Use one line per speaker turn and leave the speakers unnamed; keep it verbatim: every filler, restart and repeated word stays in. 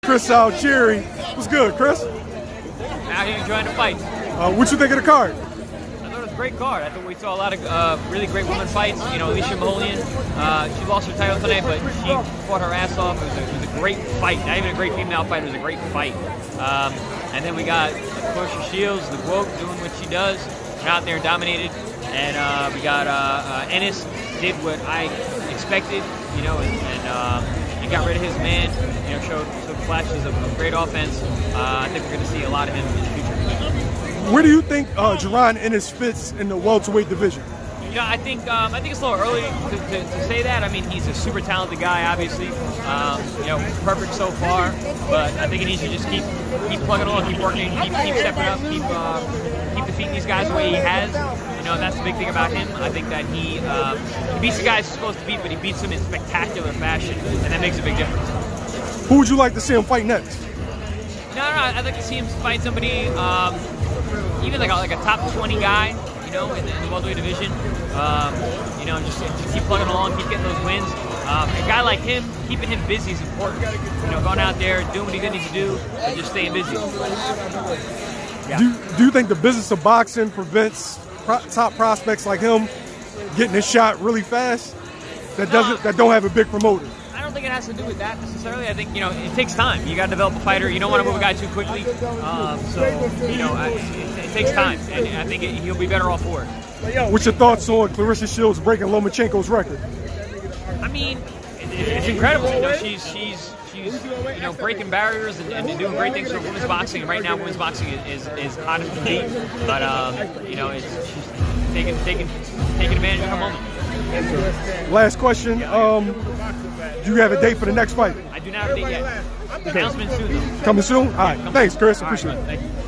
Chris Algieri. What's good, Chris?
Out here enjoying the fight.
Uh, what you think of the card?
I thought it was a great card. I thought we saw a lot of uh, really great women fights. You know, Alicia Maholian, uh, she lost her title tonight, but she fought her ass off. It was, a, it was a great fight. Not even a great female fight. It was a great fight. Um, and then we got Claressa Shields, the Woke, doing what she does. Went out there and dominated. And uh, we got uh, uh, Ennis did what I expected, you know, and, and, um, and got rid of his man. You know, showed, showed flashes of, of great offense. Uh, I think we're going to see a lot of him in the future.
Where do you think uh, Jaron Ennis fits in the welterweight division?
You know, I think um, I think it's a little early to, to, to say that. I mean, he's a super talented guy, obviously. Um, you know, perfect so far, but I think he needs to just keep keep plugging along, keep working, keep, keep stepping up, keep uh, keep defeating these guys the way he has. You know, that's the big thing about him. I think that he, um, he beats the guys he's supposed to beat, but he beats them in spectacular fashion, and that makes a big difference.
Who would you like to see him fight next?
No, no, I'd like to see him fight somebody, um, even like a, like a top twenty guy, you know, in the, in the welterweight division. Um, you know, just, just keep plugging along, keep getting those wins. Um, a guy like him, keeping him busy is important. You know, going out there, doing what he needs to do, and just staying busy. Yeah.
Do, do you think the business of boxing prevents pro top prospects like him getting a shot really fast that doesn't that don't have a big promoter?
I don't think it has to do with that necessarily. I think, you know, it takes time. You got to develop a fighter. You don't want to move a guy too quickly. Um, so, you know, I, it, it takes time, and I think it, he'll be better off for it.
What's your thoughts on Claressa Shields breaking Lomachenko's record?
I mean, it, it's incredible. You know, she's she's she's you know breaking barriers and, and doing great things for women's boxing. And right now, women's boxing is is, is hot as can be. But um, you know, it's she's taking taking taking advantage of her moment.
Last question. Um, do you have a date for the next fight?
I do not have a date yet. Announcement soon, though.
Coming soon? All right.
Yeah,
Thanks, Chris.
All right,
Appreciate it.
thank you.